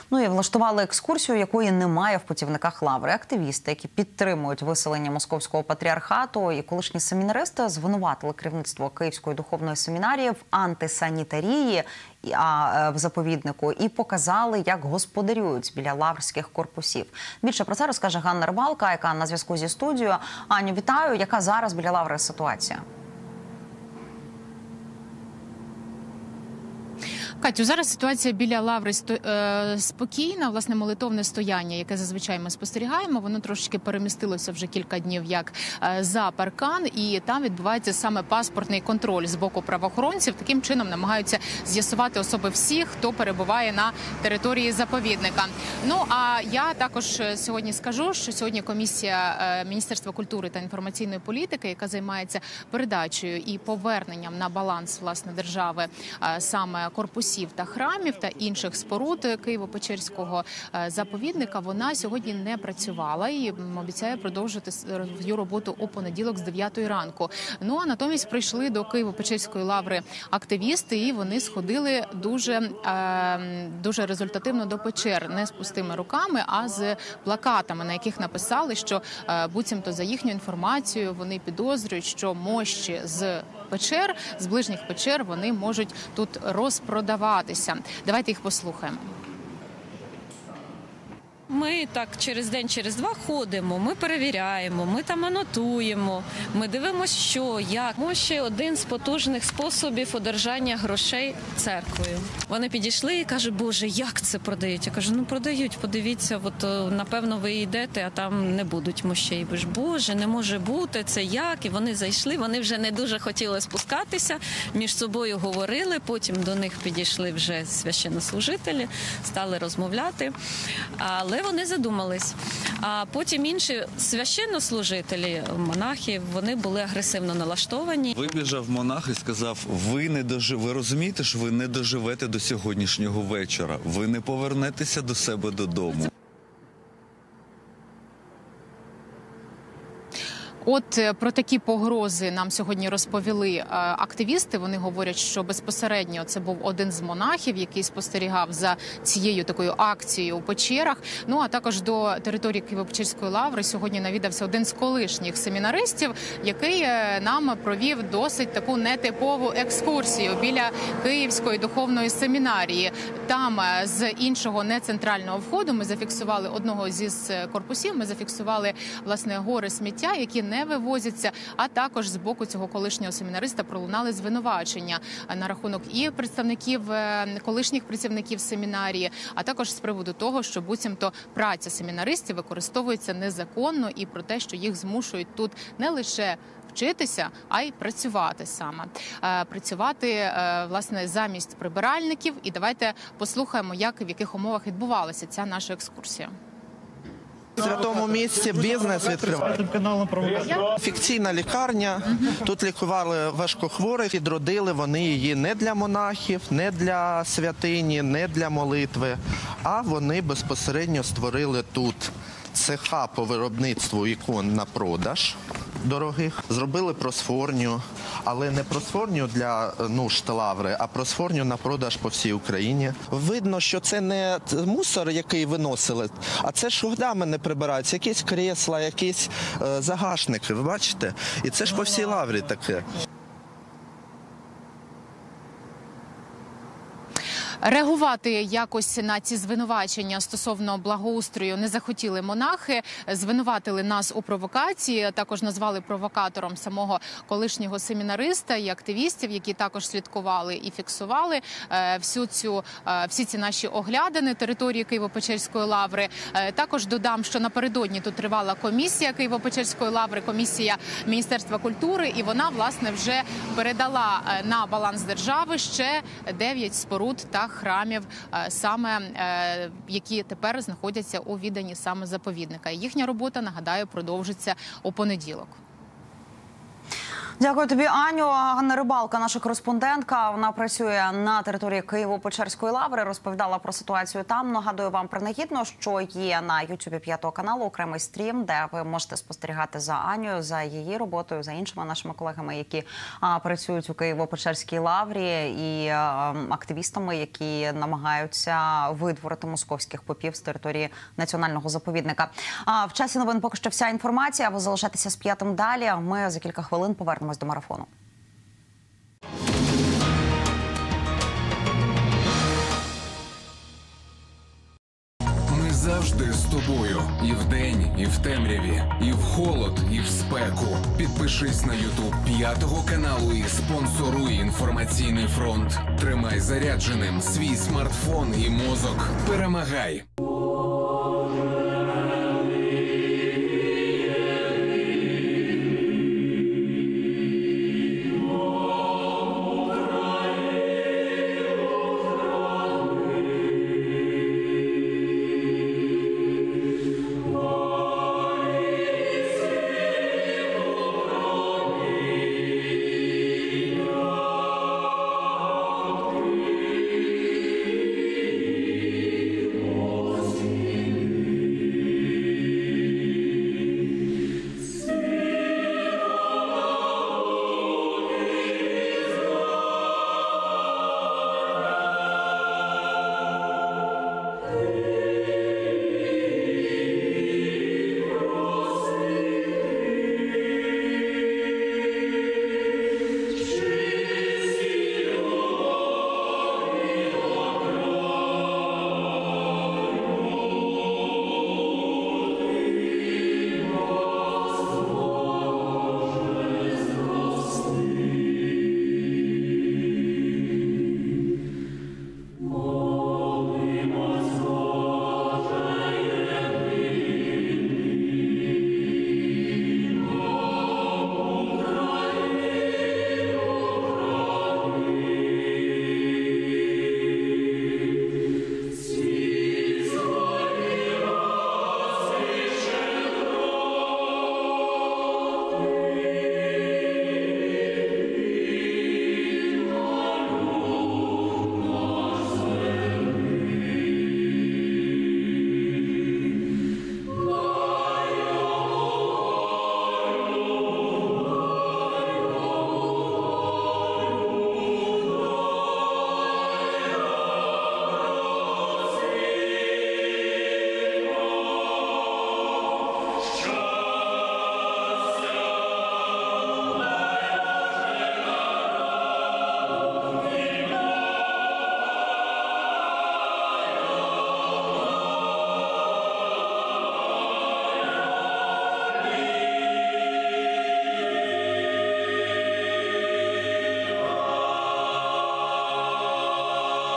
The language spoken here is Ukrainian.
Ну і влаштували екскурсію, якої немає в путівниках лаври. Активісти, які підтримують виселення Московського патріархату, і колишні семінаристи звинуватили керівництво Київської духовної семінарії в антисанітарії в заповіднику і показали, як господарюють біля лаврських корпусів. Більше про це розкаже Ганна Рибалка, яка на зв'язку зі студією. Аню, вітаю. Яка зараз біля лаври ситуація? Катю, зараз ситуація біля лаври спокійна. Власне, молитовне стояння, яке зазвичай ми спостерігаємо, воно трошечки перемістилося вже кілька днів як за паркан, і там відбувається саме паспортний контроль з боку правоохоронців. Таким чином намагаються з'ясувати особи всіх, хто перебуває на території заповідника. Ну, а я також сьогодні скажу, що сьогодні комісія Міністерства культури та інформаційної політики, яка займається передачею і поверненням на баланс, власне, держави саме корпусів та храмів та інших споруд Києво-Печерського заповідника, вона сьогодні не працювала і обіцяє продовжити свою роботу у понеділок з 9 ранку. Ну, а натомість прийшли до Києво-Печерської лаври активісти, і вони сходили дуже результативно до печер, не з пустими руками, а з плакатами, на яких написали, що буцімто за їхню інформацією вони підозрюють, що мощі з печер, з ближніх печер, вони можуть тут розпродаватися. Давайте їх послухаємо. Ми так через день, через два ходимо, ми перевіряємо, ми там анотуємо, ми дивимося, що, як. Мощі – один з потужних способів одержання грошей церквою. Вони підійшли і кажуть, Боже, як це продають? Я кажу, ну продають, подивіться, от напевно ви йдете, а там не будуть мощей. Боже, не може бути, це як? І вони зайшли, вони вже не дуже хотіли спускатися, між собою говорили, потім до них підійшли вже священнослужителі, стали розмовляти, але вони задумались. А потім інші священнослужителі, монахи, вони були агресивно налаштовані. Вибіжав монах і сказав, ви розумієте, що ви не доживете до сьогоднішнього вечора, ви не повернетеся до себе додому. От про такі погрози нам сьогодні розповіли активісти. Вони говорять, що безпосередньо це був один з монахів, який спостерігав за цією такою акцією у печерах. Ну, а також до території Києво-Печерської лаври сьогодні навідався один з колишніх семінаристів, який нам провів досить таку нетипову екскурсію біля Київської духовної семінарії. Там з іншого нецентрального входу ми зафіксували одного зі корпусів, ми зафіксували, власне, гори сміття, які не вивозяться, а також з боку цього колишнього семінариста пролунали звинувачення на рахунок і представників, колишніх працівників семінарії, а також з приводу того, що буцімто праця семінаристів використовується незаконно і про те, що їх змушують тут не лише вчитися, а й працювати саме. Працювати, власне, замість прибиральників. І давайте послухаємо, як і в яких умовах відбувалася ця наша екскурсія. В святому місці бізнес відкриває. Фікційна лікарня. Тут лікували важкохворих, відродили вони її не для монахів, не для святині, не для молитви, а вони безпосередньо створили тут цеха по виробництву ікон на продаж дорогих. Зробили просфорню, але не просфорню для нужд лаври, а просфорню на продаж по всій Україні. Видно, що це не мусор, який виносили, а це ж годами не прибираються. Якісь крісла, якісь загашники, ви бачите? І це ж по всій лаврі таке. Реагувати якось на ці звинувачення стосовно благоустрою не захотіли монахи, звинуватили нас у провокації, також назвали провокатором самого колишнього семінариста і активістів, які також слідкували і фіксували всі ці наші оглядини території Києво-Печерської лаври. Також додам, що напередодні тут тривала комісія Києво-Печерської лаври, комісія Міністерства культури, і вона, власне, вже передала на баланс держави ще 9 споруд та храмів, саме які тепер знаходяться у відданні саме заповідника. Їхня робота, нагадаю, продовжиться у понеділок. Дякую тобі, Аню. Ганна Рибалка, наша кореспондентка. Вона працює на території Києво-Печерської лаври. Розповідала про ситуацію там. Нагадую вам принагідно, що є на Ютубі 5 каналу окремий стрім, де ви можете спостерігати за Анею, за її роботою, за іншими нашими колегами, які працюють у Києво-Печерській лаврі, і активістами, які намагаються видворити московських попів з території національного заповідника. В часі новин поки що вся інформація. Ви залишайтеся з П'ятим далі. Ми за кілька хвилин повернемось до марафону. Ми завжди з тобою. І вдень, і в темряві, і в холод, і в спеку. Підпишись на YouTube 5 каналу і спонсоруй інформаційний фронт. Тримай зарядженим свій смартфон і мозок. Перемагай!